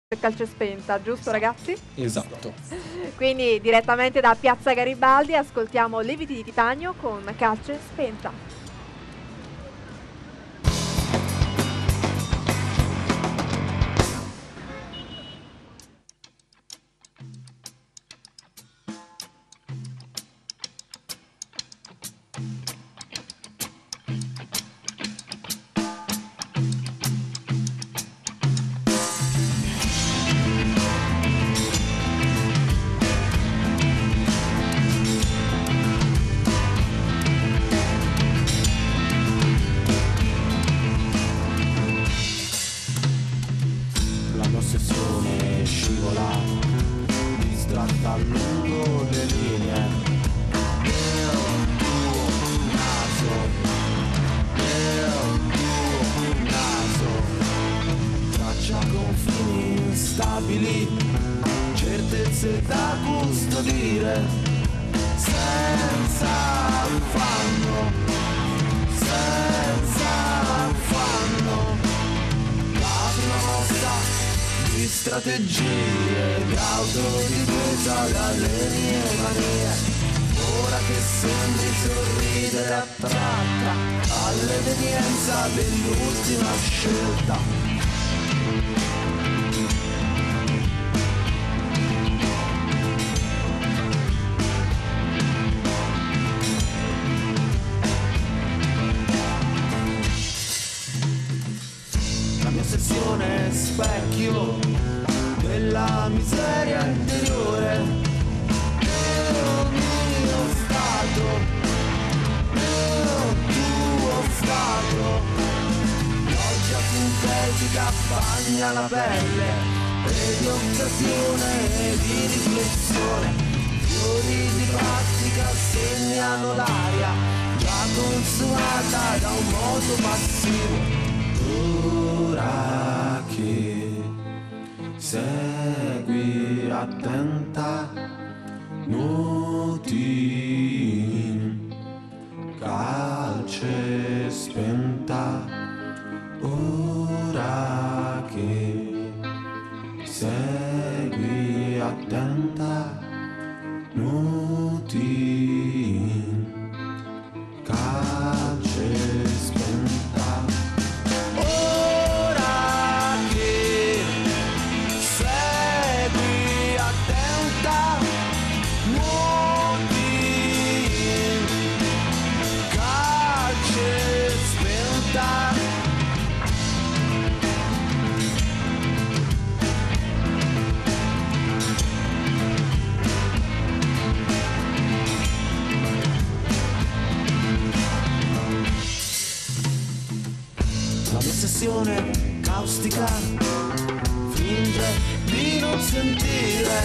Calce spenta, giusto ragazzi? Esatto. Quindi direttamente da Piazza Garibaldi ascoltiamo Leviti di Titanio con Calce spenta. L'ossessione scivola, distratta a lungo le linee. Nel tuo naso, nel tuo naso, traccia confini instabili, certezze da custodire, senza affanno, senza affanno. La prima mossa di strategie, d'autodifesa dalle mie manie. Ora che sembri sorridere attratta all'evenienza dell'ultima scelta. La mia ossessione è specchio della miseria interiore, nel mio stato, nel tuo stato. L'oggia sintetica bagna la pelle, e di occasione e di riflessione. Fiori di pratica segnano l'aria, già consumata da un moto passivo. Ora che segui attenta, nuoti in calce spenta. Ora che segui attenta, nuoti in calce spenta. Ora che segui attenta, nuoti in calce spenta. La mia ossessione caustica finge di non sentire,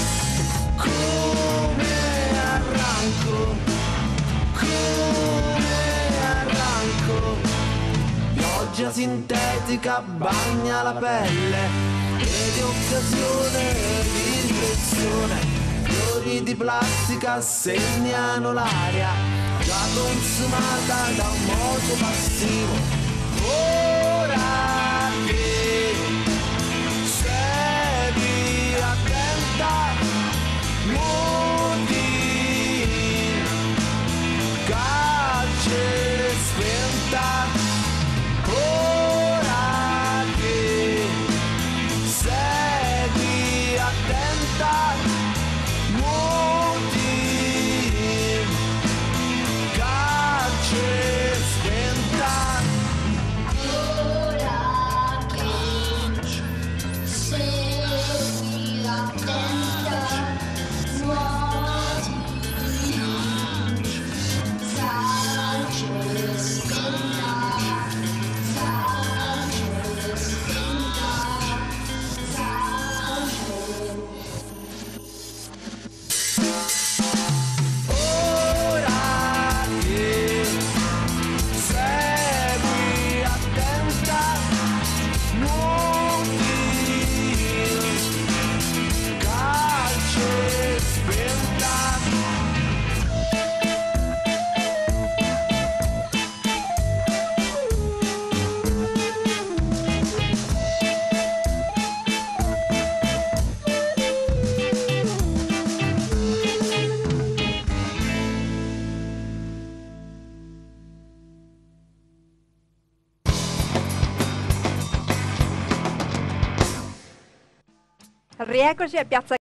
come arranco, come arranco. Pioggia sintetica bagna la pelle, e di occasione e di riflessione. Fiori di plastica segnano l'aria, già consumata da un moto passivo. Ora che segui attenta, nuoti in calce spenta. Ora che segui attenta, nuoti in calce spenta. Rieccoci a Piazza